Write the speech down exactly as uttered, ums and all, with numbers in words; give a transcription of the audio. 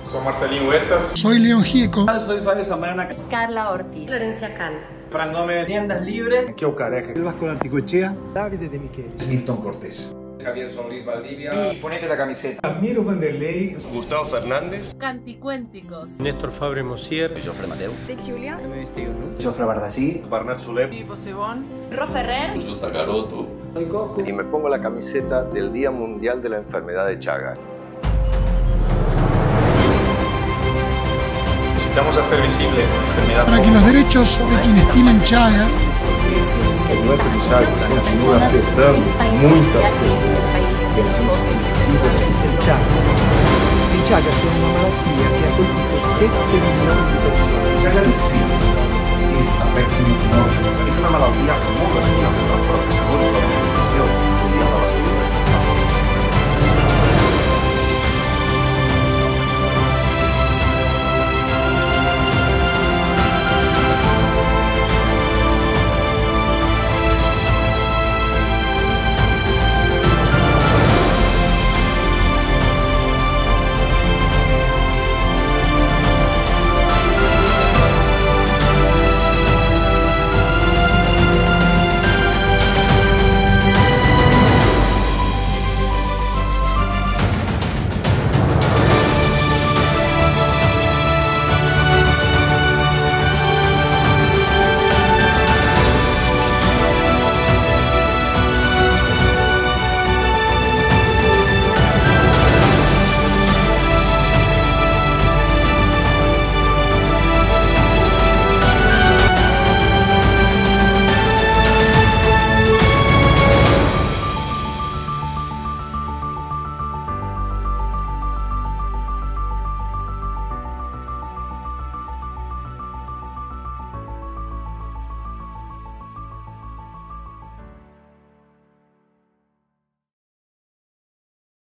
Soy Marcelín Huertas. Soy León Gieco. Soy Fabio Zambrana. Carla Ortiz. Florencia Can. Fran Gómez. Tiendas Libres. Kio Careca. El Vasco Anticochea. Davide De Michelis. Milton Cortés. Javier Solís Valdivia. Y ponete la camiseta. Ramiro Vanderlei. Gustavo Fernández. Canticuénticos. Néstor Fabre Mosier. Jofre Mateu. Vic Julia. Jofre Bardasí. Bernat Soler. Ivo Sebón. Ro Ferrer. Yo Sakaroto. Y me pongo la camiseta del Día Mundial de la Enfermedad de Chagas. Necesitamos hacer visible la enfermedad. Para que los derechos de quienes tienen Chagas. A doença de Chagas continua afetando muitas pessoas. E a gente precisa superar. Chagas. Il Chagas è una malattia che ha colpito sette milioni di persone. Chagas disease is affecting more. Es una malaltia común, es una enfermedad por la salud.